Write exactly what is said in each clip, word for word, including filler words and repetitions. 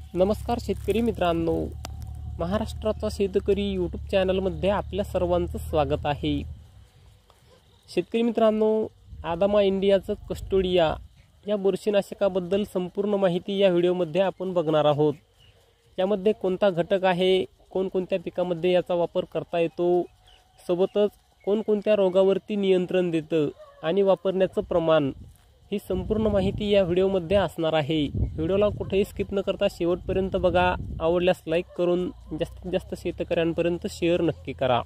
नमस्कार शेतकरी मित्रांनो, महाराष्ट्राचा शेतकरी यूट्यूब चॅनलमध्ये आपल्या सर्वांचं स्वागत आहे। शेतकरी मित्रांनो, आदामा इंडियाचं कस्टोडिया या बुरशीनाशकाबद्दल संपूर्ण माहिती या व्हिडिओमध्ये आपण बघणार आहोत। यामध्ये कोणता घटक आहे, कोणकोणत्या पिकामध्ये याचा वापर करता येतो, सोबतच कोणकोणत्या रोगावरती नियंत्रण देतं आणि वापरण्याचं प्रमाण, ही संपूर्ण माहिती या व्हिडिओमध्ये असणार आहे। व्हिडिओला कुठेही स्किप न करता शेवटपर्यंत बघा। आवडल्यास लाईक करून जास्तीत जास्त शेतकऱ्यांपर्यंत शेअर नक्की करा।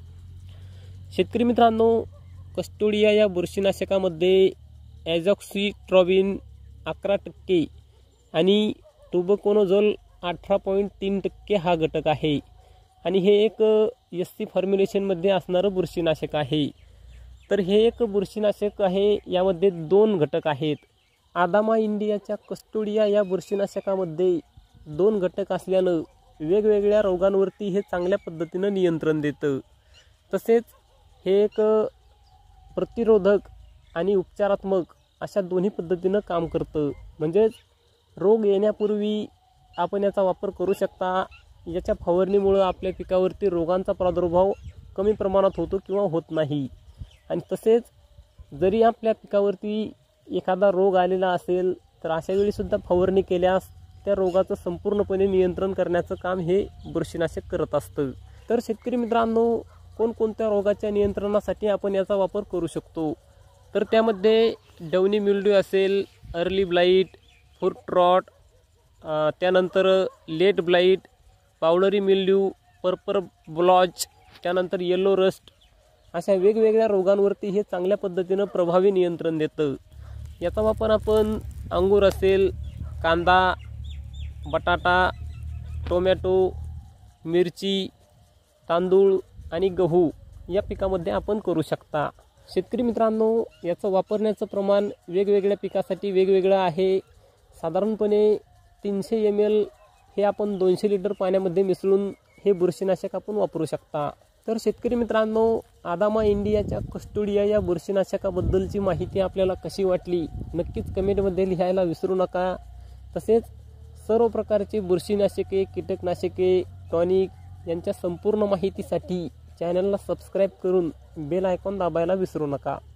शेतकरी मित्रांनो, कस्टोडिया या बुरशीनाशकामध्ये ॲझॉक्सिट्रॉबिन अकरा टक्के आणि टुबोकोनोझोल अठरा पॉईंट तीन टक्के हा घटक आहे आणि हे एक एस सी फॉर्म्युलेशनमध्ये असणारं बुरशीनाशक आहे। तर हे एक बुरशीनाशक आहे, यामध्ये दोन घटक आहेत। आदामा इंडियाच्या कस्टोडिया या बुरशीनाशकामध्ये दोन घटक असल्यानं वेगवेगळ्या रोगांवरती हे चांगल्या पद्धतीनं नियंत्रण देतं। तसेच हे एक प्रतिरोधक आणि उपचारात्मक अशा दोन्ही पद्धतीनं काम करतं। म्हणजेच रोग येण्यापूर्वी आपण याचा वापर करू शकता। याच्या फवारणीमुळे आपल्या पिकावरती रोगांचा प्रादुर्भाव कमी प्रमाणात होतो किंवा होत नाही। आणि तसेच जरी आपल्या पिकावरती एखादा रोग आलेला असेल तर अशा वेळी सुद्धा फवारणी केल्यास त्या रोगाचं संपूर्णपणे नियंत्रण करण्याचं काम हे बुरशीनाशक करत असतं। तर शेतकरी मित्रांनो, कोणकोणत्या रोगाच्या नियंत्रणासाठी आपण याचा वापर करू शकतो, तर त्यामध्ये डवनी मिल्ड्यू असेल, अर्ली ब्लाईट, फूट रॉट, त्यानंतर late blight, powdery mildew, purple blotch, त्यानंतर येलो रस्ट, अशा वेगवेगळ्या रोगांवरती हे चांगल्या पद्धतीनं प्रभावी नियंत्रण देतं। याचा वापर आपण अंगूर असेल, कांदा, बटाटा, टोमॅटो, मिरची, तांदूळ आणि गहू या पिकामध्ये आपण करू शकता। शेतकरी मित्रांनो, याचं वापरण्याचं प्रमाण वेगवेगळ्या पिकासाठी वेगवेगळं आहे। साधारणपणे तीनशे एम एल हे आपण दोनशे लिटर पाण्यामध्ये मिसळून हे बुरशीनाशक आपण वापरू शकता। तर शेतकरी मित्रांनो, आदामा इंडियाच्या कस्टोडिया या बुरशीनाशकाबद्दलची माहिती आपल्याला कशी वाटली नक्कीच कमेंटमध्ये लिहायला विसरू नका। तसेच सर्व प्रकारचे बुरशीनाशके, कीटकनाशके, टॉनिक यांच्या संपूर्ण माहितीसाठी चॅनलला सबस्क्राईब करून बेल आयकॉन दाबायला विसरू नका।